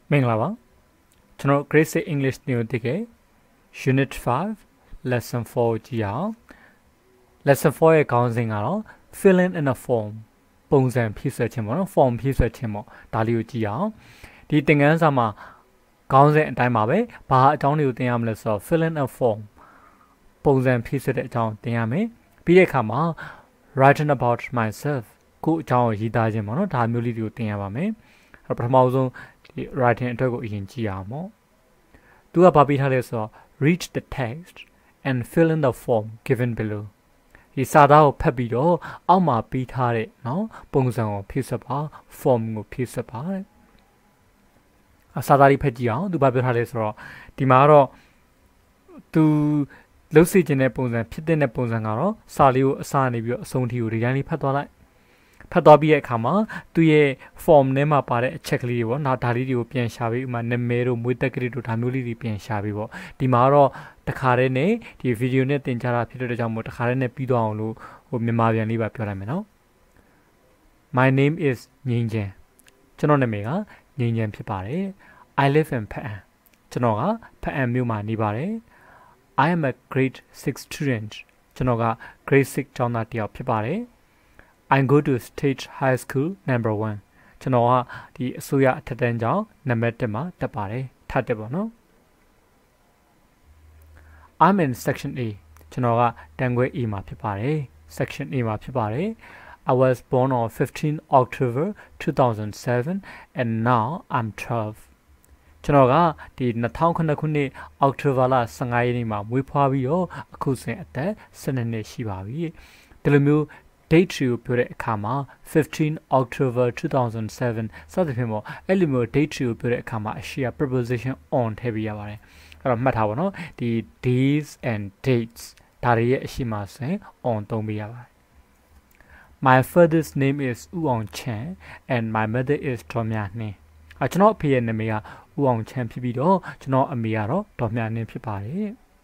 မင်္ဂလာပါကျွန်တော် Grade 6 English သင်ယူတဲ့ Unit 5 Lesson 4 ကြည့်အောင် Lesson 4ရဲ့ခေါင်းစဉ်ကတော့ Filling in a form ပုံစံဖြည့်ဆွဲခြင်းပေါ့နော် form ဖြည့်ဆွဲခြင်းပေါ့ဒါလေးကိုကြည့်အောင်ဒီသင်ခန်းစာမှာခေါင်းစဉ်အတိုင်းပါပဲဘာအကြောင်းတွေကိုသင်ရမလဲဆိုတော့ Fill in a form ပုံစံဖြည့်ဆွဲတဲ့အကြောင်းသင်ရမယ်ပြီးတဲ့အခါမှာ Writing about myself ကိုအကြောင်းကိုရေးသားခြင်းပေါ့နော်ဒါမျိုးလေးတွေကိုသင်ရပါမယ်ပထမဆုံးဒီ writing အတွက်ကိုအရင်ကြည့်အောင်ပေါ့သူကဘာပေးထားလဲဆိုတော့ read the text and fill in the form given below ဒီစာသားကိုဖတ်ပြီးတော့အောက်မှာပေးထားတဲ့နော်ပုံစံကိုဖြည့်ဆွတ်ပါ form ကိုဖြည့်ဆွတ်ပါတဲ့စာသားလေးဖတ်ကြည့်အောင်သူဘာပြောထားလဲဆိုတော့ဒီမှာကတော့သူလှုပ်စီခြင်းတဲ့ပုံစံဖြစ်တဲ့ပုံစံကတော့စာလေးကိုအစနေပြီးတော့အဆုံးထိကိုဒီတိုင်းလေးဖတ်သွားလိုက်ဖတ်သွားပြီးတဲ့အခါမှာသူရဲ့ form ထဲမှာပါတဲ့အချက်ကလေးတွေပေါ့ဒါလေးတွေကိုပြန်ရှာပြီးဥမာနာမည်တို့မွေးတက်ကလေးတို့ဒါမျိုးလေးတွေပြန်ရှာပြီးပေါ့ဒီမှာတော့တခါတည်းနဲ့ဒီ video နဲ့သင်ကြားတာဖြစ်တဲ့ကြောင့်မို့တခါတည်းနဲ့ပြီးတော့အောင်လို့ဟိုမြန်မာပြန်လေးပါပြောလိုက်မယ်နော် My name is ငိမ့်ချန်ကျွန်တော်နာမည်ကငိမ့်ချန်ဖြစ်ပါတယ် I live in ဖအံကျွန်တော်ကဖအံမြို့မှာနေပါတယ် I am a grade 6 student ကျွန်တော်က grade 6ကျောင်းသားတစ်ယောက်ဖြစ်ပါတယ်I go to State High School number 1ကျွန်တော်ကဒီအစိုးရအထက်တန်းကျောင်းနံပါတ်1မှာတက်ပါတယ်ထပ်တက်ပါနော် I'm in section A ကျွန်တော်ကတန်းခွဲ A မှာဖြစ်ပါတယ် section A မှာဖြစ်ပါတယ် I was born on 15 October 2007 and now I'm 12ကျွန်တော်ကဒီ2009ခုနှစ်အောက်တိုဘာလ15ရက်နေ့မှာမွေးဖွားပြီးတော့အခုဆိုရင်အသက်12နှစ်ရှိပါပြီဒီလိုမျိုးdate ကိုပြောတဲ့အခါမှာ15 October 2007စသဖြင့်ပေါ့အဲ့လိုမျိုး date ကိုပြောတဲ့အခါမှာအရှိရ preposition on ထည့်ပေးရပါတယ်အဲ့တော့မှတ်ထားပါနော်ဒီ days and dates ဒါတွေရဲ့အရှိမဆိုရင် on သုံးပေးရပါတယ် My father's name is ဦးအောင်ချန် and my mother is ဒေါ်မြနှင်းကျွန်တော်အဖေရဲ့နာမည်ကဦးအောင်ချန်ဖြစ်ပြီးတော့ကျွန်တော်အမေကတော့ဒေါ်မြနှင်းဖြစ်ပါတယ်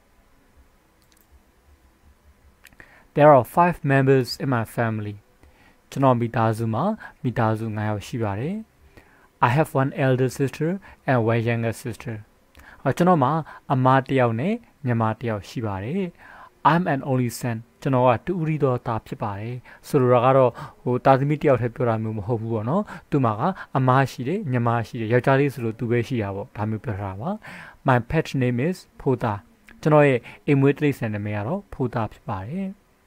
There are 5 members in my family ကျွန်တော်မိသားစုမှာမိသားစု9ယောက်ရှိပါတယ် I have one elder sister and one younger sister ကျွန်တော်မှာအမတစ်ယောက်နဲ့ညီမတစ်ယောက်ရှိပါတယ် I'm an only son ကျွန်တော်ကတူဦးရီတော်သားဖြစ်ပါတယ်ဆိုလိုတာကတော့ဟိုတာသမီတစ်ယောက်တည်းပြောတာမျိုးမဟုတ်ဘူးပေါ့နော်သူမှာကအမရှိတယ်ညီမရှိတယ်ယောက်ျားလေးဆိုလို့သူပဲရှိတာပေါ့ဒါမျိုးပြောတာပါ My pet name is ဖိုးသားကျွန်တော်ရဲ့အိမ်မွေးတိရစ္ဆာန်နာမည်ကတော့ဖိုးသားဖြစ်ပါတယ်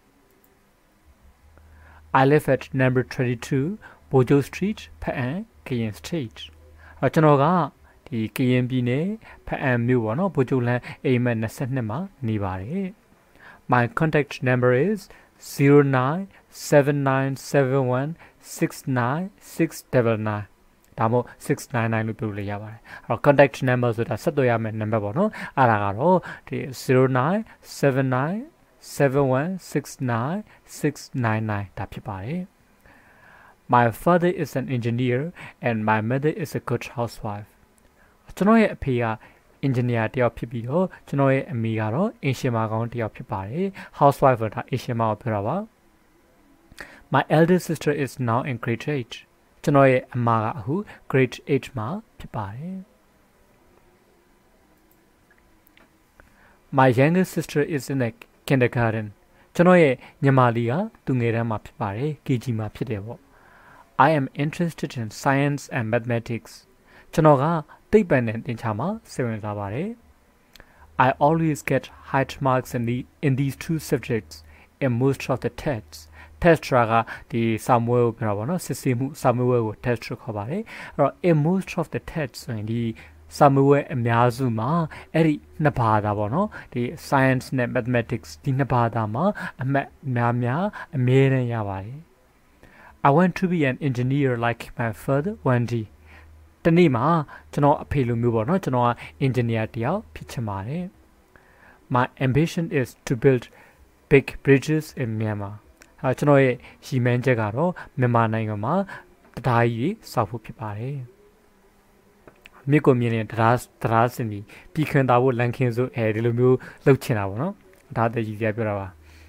I live at number 32 Bojo Street ဖအံ Kayin State ကျွန်တော်ကဒီကရင်ပြည်နယ်ဖအံမြို့ပေါ့နော်ဘိုဂျိုလန်အိမ်မက်22မှာနေပါတယ် My contact number is 0979716999ဒါမို့699လို့ပြောလို့ရပါတယ်အဲ့တော့ contact number ဆိုတာဆက်သွယ်ရမယ့် number ပေါ့နော်အဲ့ဒါကတော့ဒီ0979716999ဒါဖြစ်ပါတယ် My father is an engineer and my mother is a good housewife ကျွန်တော်ရဲ့အဖေက engineer တယောက်ဖြစ်ပြီးတော့ကျွန်တော်ရဲ့အမေကတော့အင်ရှင်မကောင်းတယောက်ဖြစ်ပါတယ် housewife ဆိုတာအင်ရှင်မကိုပြောတာပါ My elder sister is now in grade 8ကျွန်တော်ရဲ့အမကအခု grade 8မှာဖြစ်ပါတယ် My younger sister is in the kindergarten ကျွန်တော်ရဲ့ညီမလေးကသူငယ်တန်းမှာဖြစ်ပါတယ် KG မှာဖြစ်တယ်ပေါ့ I am interested in science and mathematics ကျွန်တော်ကသိပ္ပံနဲ့သင်္ချာမှာစိတ်ဝင်စားပါတယ် I always get high marks in these two subjects in most of the tests test ကဒီစာမွေးကိုပြောတာပေါ့နော်စစ်ဆေးမှုစာမွေးကို test ခေါ်ပါတယ်အဲ့တော့ in most of the tests ဆိုရင်ဒီစာမွေးအများစုမှာအဲ့ဒီနှစ်ဘာသာပေါ့နော်ဒီ science နဲ့ mathematics ဒီနှစ်ဘာသာမှာအမှတ်များအမြဲတမ်းရပါတယ် I want to be an engineer like my father one day တနေ့မှာကျွန်တော်အဖေလိုမျိုးပေါ့နော်ကျွန်တော်က engineer တယောက်ဖြစ်ချင်ပါတယ် My ambition is to build big bridges in Myanmar ကျွန်တော်ရဲ့ရည်မှန်းချက်ကတော့မြန်မာနိုင်ငံမှာတရားကြီးဆောက်ဖို့ဖြစ်ပါတယ်မြစ်ကိုမြင်ရင်တရားစင်ပြီးပြည်ခွင်သားဖို့လန်ခင်းစို့ဒီလိုမျိုးလှုပ်ချင်တာပေါ့နော်ဒါတည်းကြီးပြောတာပါ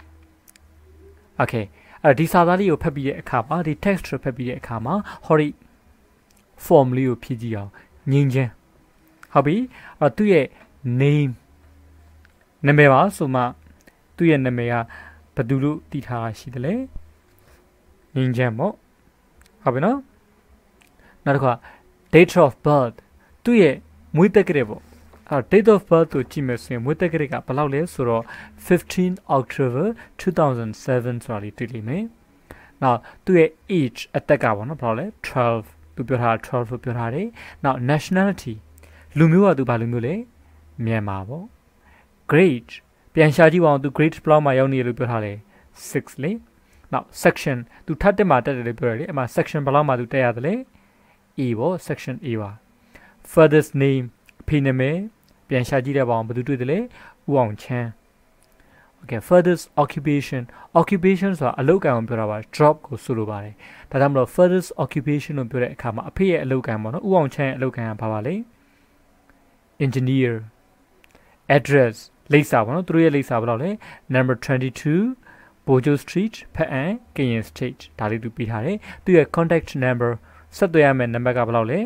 Okay ဒီစာသားလေးကိုဖတ်ပြီးတဲ့အခါမှာဒီ text ကိုဖတ်ပြီးတဲ့အခါမှာဟောဒီ form လေးကိုဖြည့်ကြည့်အောင်ငင်းချင်းဟုတ်ပြီအဲ့တော့သူ့ရဲ့ name နာမည်ပါဆိုမှသူ့ရဲ့နာမည်ကဘယ်သူလို့တည်ထားတာရှိတယ်လဲငင်းချင်းပေါ့ဟုတ်ပြီနော်နောက်တစ်ခါ date of birth သူ့ရဲ့မွေးတက္ကရာပေါ့အဲ့ date of birth ကိုကြည့်မယ်ဆိုရင်မွေးတက္ကရာကဘယ်လောက်လဲဆိုတော့15 October 2007ဆိုတာလေးတွေ့လိမ့်မယ်နောက်သူ့ရဲ့ age အသက်ကပေါ့နော်ဘယ်လောက်လဲ12သူပြောထားတာ12လို့ပြောထားတယ်နောက် nationality လူမျိုးကသူဘာလူမျိုးလဲမြန်မာပေါ့ grade ပြန်ရှာကြည့်ပါအောင်သူ grade ဘယ်လောက်မှရောက်နေရလို့ပြောထားတယ်6လေနောက် section သူထပ်တက်မှာတက်တယ်လို့ပြောရတယ်အဲ့မှာ section ဘယ်လောက်မှသူတက်ရတယ်လဲ A ပေါ့ section A ပါ father's name အဖေနာမည်ပြန်ရှာကြည့်ရပါအောင်ဘယ်သူတွေ့တယ်လဲဦးအောင်ချမ်း okay father's occupation ဆိုတာအလုပ်ကံကိုပြောတာပါ job ကိုဆိုလိုပါတယ်ဒါကြောင့်မလို့ father's occupation ကိုပြောတဲ့အခါမှာအဖေရဲ့အလုပ်ကံပေါ့နော်ဦးအောင်ချမ်းရဲ့အလုပ်ကံကဘာပါလဲ engineer address လိပ်စာပေါ့နော်သူတို့ရဲ့လိပ်စာဘယ်လောက်လဲ number 22 Bojo Street ဖက်အံ Kayin State ဒါလေးသူပေးထားတယ်သူရဲ့ contact number ဆက်သွယ်ရမယ့်နံပါတ်ကဘယ်လောက်လဲ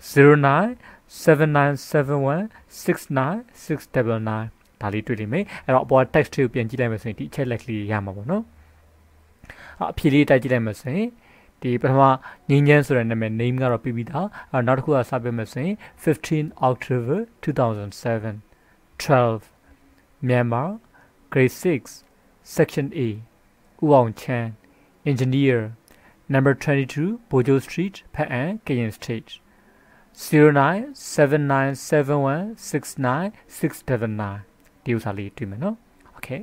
0979716969ဒါလေးတွေ့လိမ့်မယ်အဲ့တော့အပေါ် text တွေကိုပြန်ကြည့်လိုက်မယ်ဆိုရင်ဒီအချက်လက်ကလေးရမှာပေါ့နော်အဖြေလေးတိုက်ကြည့်လိုက်မယ်ဆိုရင်ဒီပထမငင်းချမ်းဆိုတဲ့နာမည် name ကတော့ပြီးပြီးသားနောက်တစ်ခုကစပြမယ်ဆိုရင်15 October 2007 12 Myanmar grade 6 section A ဦးအောင်ချမ်း engineer number 22 Bojo Street ဖက်အံ Kayin State 0979716969ဒီဥစားလေးတွေ့မယ်နော် okay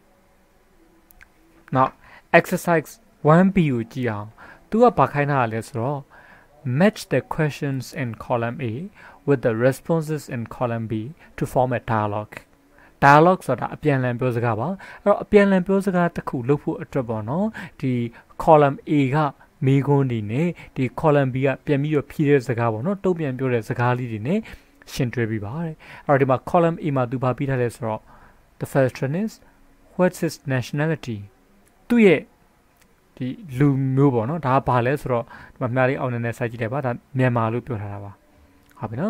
now exercise 1B ကိုကြည့်အောင်သူကဘာခိုင်းထားရလဲဆိုတော့ match the questions in column A with the responses in column B to form a dialogue ဆိုတာအပြန်အလှန်ပြောစကားပါအဲ့တော့အပြန်အလှန်ပြောစကားတစ်ခုလုပ်ဖို့အတွက်ပေါ့နော်ဒီ column A ကမေးခွန်းတွေနဲ့ဒီ column B ကပြန်ပြီးတော့ဖြည့်တဲ့စကားပေါ့နော်တုံ့ပြန်ပြောတဲ့စကားလေးတွေနဲ့ရှင်တွဲပြီးပါတဲ့အဲ့တော့ဒီမှာ column A မှာသူဘာပြီးထားလဲဆိုတော့ the first one is what's his nationality သူ့ရဲ့ဒီလူမျိုးပေါ့နော်ဒါကဘာလဲဆိုတော့ဒီမှာမှားလေးအောင်နေစိုက်ကြည့်လိုက်ပါဒါမြန်မာလို့ပြောထားတာပါဟုတ်ပြီနော်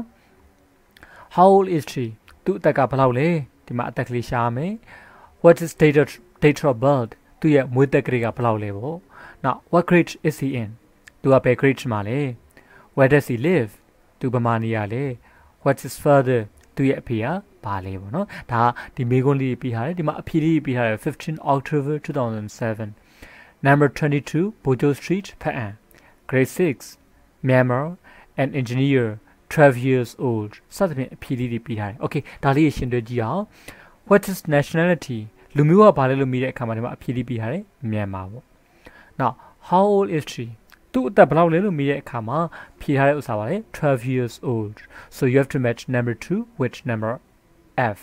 how old is she သူ့အသက်ကဘယ်လောက်လဲဒီမှာအသက်ကလေးရှားမယ် what is date of birth သူ့ရဲ့မွေးသက်ကလေးကဘယ်လောက်လဲပေါ့ now what grade is he in သူကဘယ် grade မှာလဲ where does he live သူဘယ်မှာနေရလဲ what is further သူ့ရဲ့အဖေကဘာလဲပေါ့နော်ဒါဒီမေးခွန်းလေးပြီးထားတယ်ဒီမှာအဖြေလေးပြီးထားတယ်15 October 2007 number 22 Bojo Street ဖက်အံ grade 6 Myanmar an engineer 12 years old စသဖြင့်အဖြေလေးပြီးထားတယ် okay ဒါလေးရှင်းတွေ့ကြည့်အောင် what is nationality လူမျိုးကဘာလဲလို့မေးတဲ့အခါမှာဒီမှာအဖြေလေးပြီးထားတယ်မြန်မာပေါ့ now how old is she သူ့အသက်ဘယ်လောက်လဲလို့မေးတဲ့အခါမှာဖြေထားတဲ့ဥစ္စာပါလေ12 years old so you have to match number 2 with number F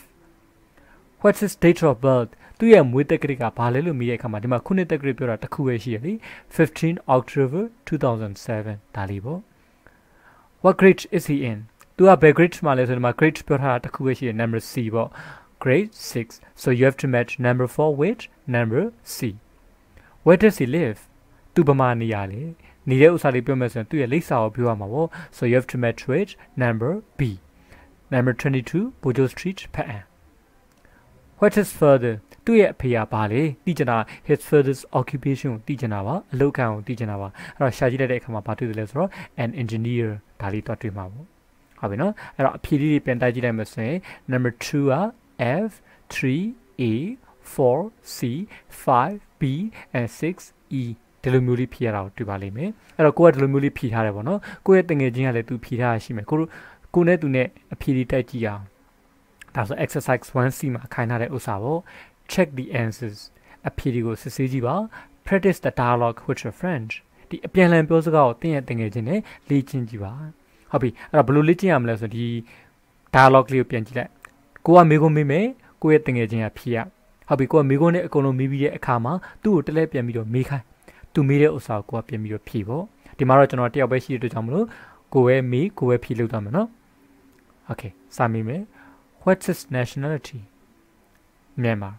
what's his date of birth သူ့ရဲ့မွေးတက္ကရာကဘာလဲလို့မေးတဲ့အခါမှာဒီမှာခုနှစ်တက္ကရာပြောတာတစ်ခုပဲရှိရလေ15 October 2007ဒါလေးပေါ့ what grade is he in သူကဘယ် grade မှာလဲဆိုဒီမှာ grade ပြောထားတာတစ်ခုပဲရှိရ number C ပေါ့ grade 6 so you have to match number 4 with number C where does he live သူဘယ်မှာနေရလဲနေတဲ့ဥစ္စာလေးပြောမယ်ဆိုရင်သူ့ရဲ့လိပ်စာကိုပြောရမှာပေါ့ so you have to match with number B number 22 Bojo Street ဖက်အံ what is further သူ့ရဲ့အဖေကဘာလဲသိချင်တာ his furthest occupation ကိုသိချင်တာပါအလုပ်ခံကိုသိချင်တာပါအဲ့တော့ရှာကြည့်လိုက်တဲ့အခါမှာဘာတွေ့တယ်လဲဆိုတော့ an engineer ဒါလေးတော့တွေ့မှာပေါ့ဟုတ်ပြီနော်အဲ့တော့အဖြေလေးတွေပြန်တိုက်ကြည့်လိုက်မယ်ဆိုရင် number 2 က F 3 A 4 C 5 B and 6 E ဒီလိုမျိုးလေးဖြည့်ရတာကိုတွေ့ပါလိမ့်မယ်အဲ့တော့ကိုကဒီလိုမျိုးလေးဖြည့်ထားတယ်ပေါ့နော်ကိုရဲ့တငယ်ချင်းကလည်းသူဖြည့်ထားရရှိမယ်ကိုနဲ့သူနဲ့အဖြေလေးတိုက်ကြည့်အောင်ဒါဆို exercise 1C မှာခိုင်းထားတဲ့ဥစ္စာပေါ့ check the answers အဖြေတွေကိုစစ်ဆေးကြည့်ပါ practice the dialogue with your friend ဒီအပြန်အလှန်ပြောစကားကိုသင်ရဲ့တငယ်ချင်းနဲ့လေ့ကျင့်ကြည့်ပါဟုတ်ပြီအဲ့တော့ဘယ်လိုလေ့ကျင့်ရမလဲဆိုဒီ dialogue လေးကိုပြန်ကြည့်လိုက်ကိုကမေးခွန်းမေးမယ်ကိုရဲ့တငယ်ချင်းကဖြေရဟုတ်ပြီကိုကမေးခွန်းနဲ့အကုန်လုံးမေးပြီးတဲ့အခါမှာသူ့ကိုတလဲပြန်ပြီးတော့မေးခိုင်းသူမေးတဲ့ဥစ္စာကိုကိုကပြန်ပြီးတော့ဖြေပေါ့ဒီမှာတော့ကျွန်တော်တယောက်ပဲရှိတဲ့အတွက်ကြောင့်မလို့ကိုပဲမေးကိုပဲဖြေလုပ်သွားမယ်နော် okay စာမေးမယ် what's his nationality Myanmar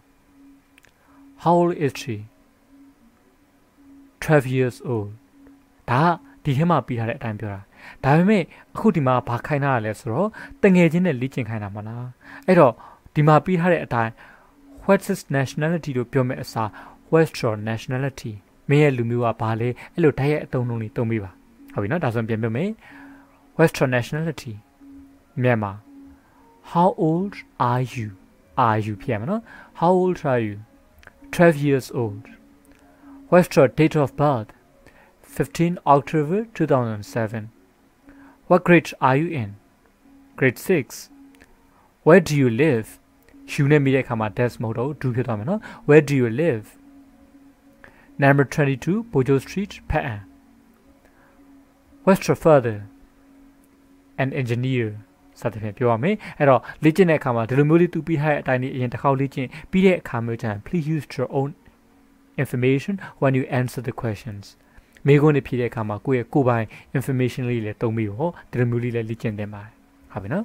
how old is she 12 years old ဒါဒီထဲမှာပြီးထားတဲ့အတိုင်းပြောတာဒါပေမဲ့အခုဒီမှာဘာခိုင်းတာလဲဆိုတော့တငယ်ချင်းနဲ့လေ့ကျင့်ခိုင်းတာမလားအဲ့တော့ဒီမှာပြီးထားတဲ့အတိုင်း what's his nationality လို့ပြောမဲ့အစား what's your nationality မင်းရဲ့လူမျိုးကဘာလဲအဲ့လိုဓာတ်ရဲ့အသုံးလုံးလေးသုံးပေးပါဟုတ်ပြီနော်ဒါဆိုရင်ပြန်ပြောမယ် what's your nationality မြန်မာ how old are you ဖြစ်ရမှာနော် how old are you 12 years old what's your date of birth 15 October 2007 what grade are you in grade 6 where do you live you နဲ့မိတဲ့အခါမှာ dash မဟုတ်တော့ do ဖြစ်သွားမယ်နော် where do you live number 22 Bojo Street Pa'an what's your father an engineer စသဖြင့်ပြောရမယ်အဲ့တော့လေ့ကျင့်တဲ့အခါမှာဒီလိုမျိုးလေးသူပြီးထားတဲ့အတိုင်းလေးအရင်တစ်ခေါက်လေ့ကျင့်ပြီးတဲ့အခါမျိုးကျရင် please use your own information when you answer the questions မိခွန်းတွေဖြေတဲ့အခါမှာကိုယ့်ရဲ့ကိုယ်ပိုင် information လေးလည်းသုံးပြီးတော့ဒီလိုမျိုးလေးလည်းလေ့ကျင့်သင်ပါတယ်ဟုတ်ပြီနော်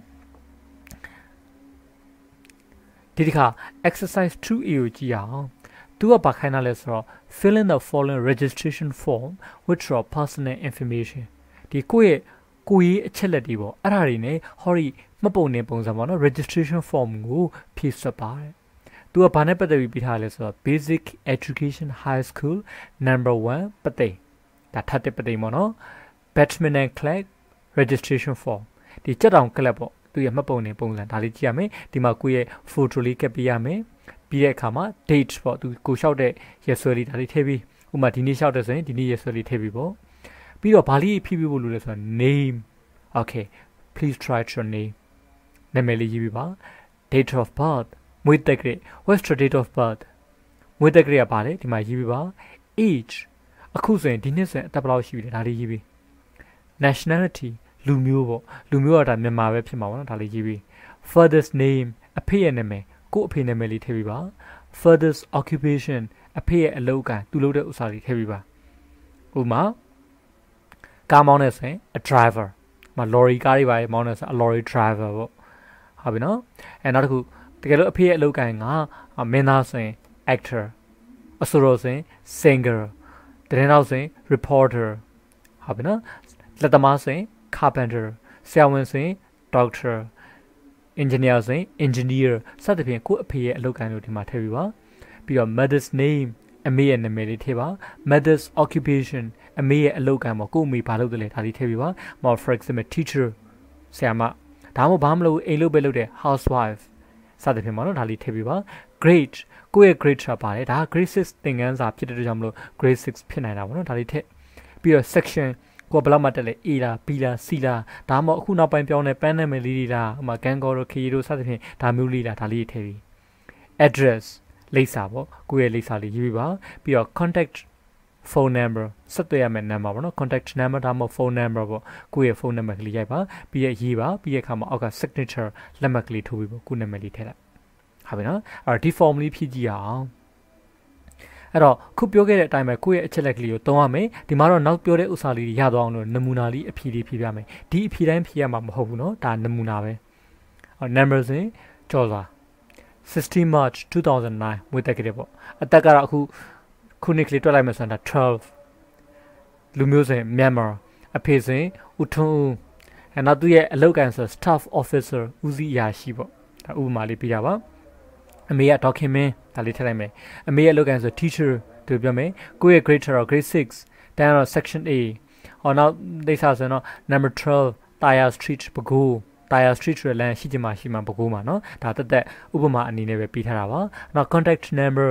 ဒီတစ်ခါ exercise 2A ကိုကြည့်အောင်သူကဘာခိုင်းတာလဲဆိုတော့ fill in the following registration form with your personal information ဒီကိုယ့်ရဲ့အချက်လက်တွေပေါ့အဲ့ဒါတွေ ਨੇ ဟောဒီမှတ်ပုံတင်ပုံစံပေါ့နော် registration form ကိုဖြည့်စွက်ပါတယ်သူကဘာနဲ့ပတ်သက်ပြီးပြထားလဲဆိုတော့ basic education high school number 1 ပတ်သိဒါထပ်တဲ့ပတ်သိပေါ့နော် badminton club registration form ဒီကြက်တောင်ကလပ်ပေါ့သူရဲ့မှတ်ပုံတင်ပုံစံဒါလေးကြည့်ရမယ်ဒီမှာကိုယ့်ရဲ့ photo လေးကပ်ပြရမယ်ပြီးတဲ့အခါမှာ date ပေါ့သူကိုလျှောက်တဲ့ရက်စွဲလေးဒါလေးထည့်ပြီးဥပမာဒီနေ့လျှောက်တဲ့ဆိုရင်ဒီနေ့ရက်စွဲလေးထည့်ပြီးပေါ့ပြီးတော့ဘာလေးဖြည့်ပြီးဖို့လိုလဲဆိုတော့ name okay please try your name နာမည်လေးရေးပြီးပါ date of birth မွေးတက်ကြ what's your date of birth မွေးတက်ကြကပါလေဒီမှာရေးပြီးပါ age အခုဆိုရင်ဒီနှစ်ဆိုရင်အသက်ဘယ်လောက်ရှိပြီလဲဒါလေးရေးပြီး nationality လူမျိုးပေါ့လူမျိုးကဒါမြန်မာပဲဖြစ်မှာပေါ့နော်ဒါလေးရေးပြီး father's name အဖေရဲ့နာမည်ကို့အဖေနာမည်လေးထည့်ပြီးပါ father's occupation အဖေရဲ့အလုပ်ကသူလုပ်တဲ့ဥစ္စာလေးထည့်ပြီးပါဥပမာကားမောင်းနေဆိုရင် a driver မ lorry ကားတွေပါမောင်းနေဆို a lorry driver ပေါ့ဟုတ်ပြီနော်အဲနောက်တစ်ခုတကယ်လို့အဖေရဲ့အလုပ်ကိုင်ကမင်းသားဆိုရင် actor အဆိုတော်ဆိုရင် singer သတင်းတောက်ဆိုရင် reporter ဟုတ်ပြီနော်လက်သမားဆိုရင် carpenter ဆရာဝန်ဆိုရင် doctor engineer ဆိုရင် engineer စသဖြင့်ကိုယ့်အဖေရဲ့အလုပ်ကိုင်လို့ဒီမှာထည့်ပြီးပါပြီးတော့ mother's name အမေရဲ့နာမည်လေးထည့်ပါ mother's occupation အမေရဲ့အလုပ်ကိုင်ပေါ့ကိုယ့်အမေဘာလုပ်တယ်လဲဒါလေးထည့်ပြီးပါ for example teacher ဆရာမဒါမှမဟုတ်ဘာမလုပ်အိမ်လုပ်ပဲလုပ်တဲ့ housewife စသဖြင့်ပေါ့နော်ဒါလေးထည့်ပြီးပါ grade ကိုယ့်ရဲ့ grade ဆိုတာပါတယ်ဒါ grade 6သင်ခန်းစာဖြစ်တဲ့ကြောင့်မလို့ grade 6ဖြစ်နိုင်တာပေါ့နော်ဒါလေးထည့်ပြီးတော့ section ကိုဘယ်လောက်မှတက်လဲ A လား B လား C လားဒါမှမဟုတ်အခုနောက်ပိုင်းပြောင်းတဲ့ပန်းနာမည်လေးတွေလားဟိုမှာကန်ကောတို့ခရီးတို့စသဖြင့်ဒါမျိုးလေးလားဒါလေးထည့်ပြီး address လိပ်စာပေါ့ကိုယ့်ရဲ့လိပ်စာလေးရေးပြီးပါပြီးတော့ contact phone number ဆက်သွယ်ရမယ့် number ပေါ့နော် contact number ဒါမှမဟုတ် phone number ပေါ့ကိုယ့်ရဲ့ phone number ကလေးရိုက်ပါပြီးရရေးပါပြီးရခါမှာအောက်က signature လက်မှတ်ကလေးထိုးပြီးပေါ့ကိုယ့်နာမည်လေးထည့်လိုက်ဟုတ်ပြီနော်အဲ့တော့ဒီ form လေးဖြည့်ကြည့်အောင်အဲ့တော့ခုပြောခဲ့တဲ့အတိုင်းပဲကိုယ့်ရဲ့အချက်လက်ကလေးကိုသုံးရမယ်ဒီမှာတော့နောက်ပြောတဲ့ဥစ္စာလေးတွေရသွားအောင်လို့နမူနာလေးအဖြေလေးဖြည့်ပြမယ်ဒီအဖြေတိုင်းဖြည့်ရမှာမဟုတ်ဘူးเนาะဒါနမူနာပဲnumber စဉ်ကြော်စွာ16 March 2009မွေးတက်ခဲ့တယ်ပေါ့အသက်ကတော့အခုခုနှစ်ကလေးတွက်လိုက်မှဆိုရင်12လူမျိုးစဉ်မြန်မာအဖေစဉ်ဦးထွန်းဦးအဲနောက်သူရဲ့အလုပ်ကန်ဆို staff officer ဦးစီးအရာရှိပေါ့ဒါဥပမာလေးပြရပါအမေကဒေါခင်မင်းဒါလေးထည့်လိုက်မယ်အမေရဲ့အလုပ်ကန်ဆို teacher သူပြောမယ်ကိုယ့်ရဲ့ grade တော့ grade 6တန်းတော့ section A ဟောနောက်ဒိတ်ဆာဆိုတော့ number 12 Tire Street ပဲခူး Tire Street ဆိုတဲ့လမ်းရှိချင်မှရှိမှပဲခူးမှာเนาะဒါတက်တက်ဥပမာအနေနဲ့ပဲပြီးထားတာပါနောက် contact number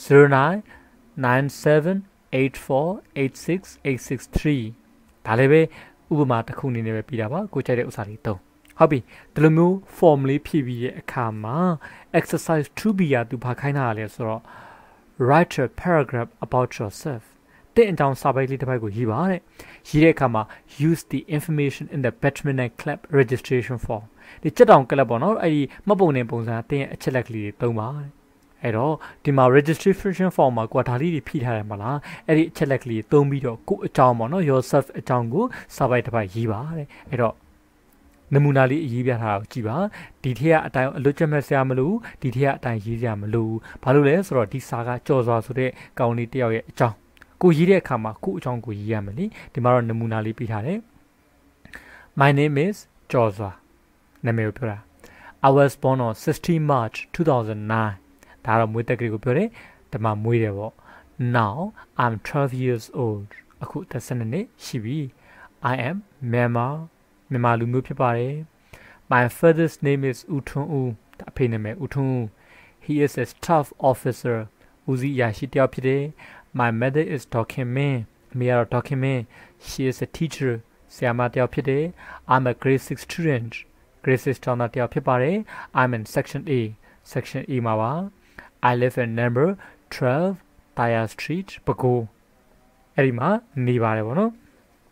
099784868663ဒါလည်းပဲဥပမာတစ်ခုအနေနဲ့ပဲပြီးတာပါကိုကြိုက်တဲ့ဥစ္စာလေးသုံးဟုတ်ပြီဒီလိုမျိုး form လေးဖြည့်ပြီးရဲ့အခါမှာ exercise 2B ကသူဘာခိုင်းတာလဲဆိုတော့ write a paragraph about yourself တဲ့အကြောင်းစာပိုက်လေးတစ်ပိုက်ကိုရေးပါတဲ့ရေးတဲ့အခါမှာ use the information in the badminton club registration form ဒီချက်တောင်ကလပ်ပေါ့နော်အဲ့ဒီမှတ်ပုံတင်ပုံစံအတင်းရဲ့အချက်လက်ကလေးတွေသုံးပါတဲ့အဲ့တော့ဒီမှာ registration form မှာကိုကဒါလေးတွေဖြည့်ထားတယ်မလားအဲ့ဒီအချက်လက်ကလေးသုံးပြီးတော့ကိုအကြောင်းပေါ့နော် yourself အကြောင်းကိုစာပိုက်တစ်ပိုက်ရေးပါတဲ့အဲ့တော့နမူနာလေးအရေးပြထားတာကိုကြည့်ပါဒီထက်ကအတိုင်းအလွတ်ချက်မဲ့ဆရာမလို့ဒီထက်ကအတိုင်းရေးစရာမလို့ဘာလို့လဲဆိုတော့ဒီစာကကြော်စွာဆိုတဲ့ကောင်လေးတယောက်ရဲ့အကြောင်းကိုရေးတဲ့အခါမှာကို့အကြောင်းကိုရေးရမယ်လေဒီမှာတော့နမူနာလေးပြထားတယ် My name is Joshua နာမည်ကိုပြောတာ I was born on 16 March 2009ဒါတော့မွေးတက်ကလေးကိုပြောတယ်ဒီမှာမွေးတယ်ပေါ့ Now I'm 12 years old အခု12နှစ်ရှိပြီ I am Myanmar လူမျိုးဖြစ်ပါတယ် My father's name is U Thun U အဖေနာမည် U Thun U He is a staff officer ဦးစီးအရာရှိတယောက်ဖြစ်တယ် My mother is Dokin Min အမေကတော့ Dokin Min She is a teacher ဆရာမတယောက်ဖြစ်တယ် I'm a grade 6 student grade 6 ကျောင်းသားတယောက်ဖြစ်ပါတယ် I'm in section A မှာပါ I live in number 12 Taya Street ပဲခူးအဲ့ဒီမှာနေပါတယ်ဗောနော်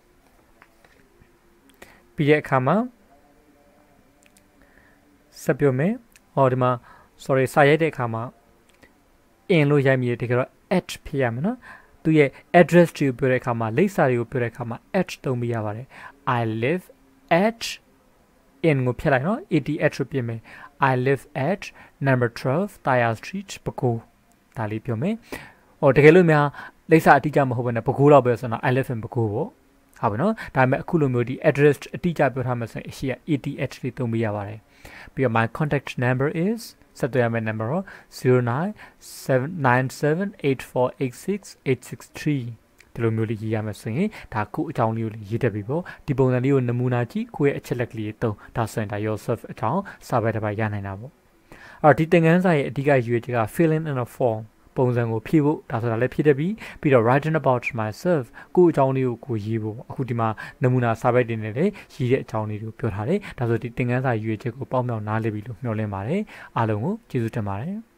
ပြီးတဲ့အခါမှာဆက်ပြောမယ်ဒီမှာ sorry စာရိုက်တဲ့အခါမှာ in လို့ရိုက်မိတယ်တကယ်တော့ at ဖြစ်ရမယ်နော်သူရဲ့ address တွေကိုပြောတဲ့အခါမှာလိပ်စာတွေကိုပြောတဲ့အခါမှာ at သုံးပြရပါတယ် I live at in ကိုဖြတ်လိုက်နော် at လို့ပြင်မယ် I live at number 12 Taya Street ပဲခူးဒါလေးပြောမယ်တကယ်လို့များလိပ်စာအတိအကျမဟုတ်ဘဲနဲ့ပဲခူးတော့ပဲဆိုတော့ I live in ပဲခူးပေါ့ဟုတ်ပြီနော်ဒါပေမဲ့အခုလိုမျိုးဒီ address အတိအကျပြောထားမှဆိုရင်အရှိက at လေးသုံးပြရပါတယ်ပြီးတော့ my contact number is ဆက်သွယ်ရမယ့် number 097978486863ဒီလိုမျိုးလေးရေးရမယ်ဆိုရင်ဒါခုအကြောင်းလေးကိုရေးတတ်ပြီပေါ့ဒီပုံစံလေးကိုနမူနာကြည့်ကိုယ့်ရဲ့အချက်လက်ကလေးသုံးဒါဆိုရင်ဒါ yourself အကြောင်းစာပဲတစ်ပိုက်ရနိုင်တာပေါ့ဒီသင်ခန်းစာရဲ့အဓိကရည်ရွယ်ချက်က filling in a form ပုံစံကိုဖြည့်ဖို့ဒါဆိုတာလည်းဖြည့်တတ်ပြီးတော့ writing about myself ကိုယ့်အကြောင်းလေးကိုရေးဖို့အခုဒီမှာနမူနာစာပဲတင်နေတယ်ရေးတဲ့အကြောင်းလေးကိုပြောထားတယ်ဒါဆိုဒီသင်ခန်းစာရည်ရွယ်ချက်ကိုပေါင်းမြောက်နားလည်ပြီလို့မျှော်လင့်ပါတယ်အားလုံးကိုကျေးဇူးတင်ပါတယ်